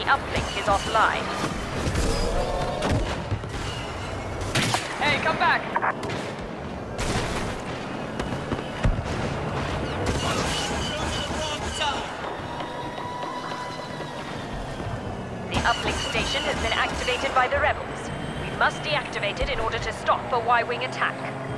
uplink is offline. Hey, come back! The uplink station has been activated by the rebels. We must deactivate it in order to stop a Y-wing attack.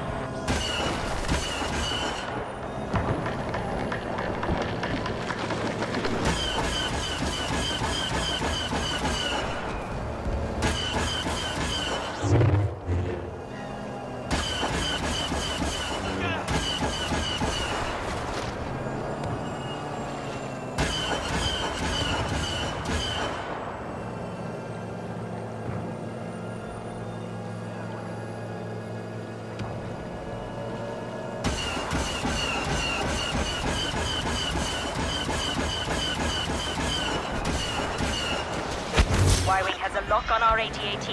Y-wing has a lock on our AT-AT.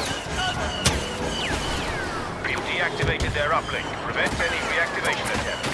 We've deactivated their uplink. Prevent any reactivation attempt.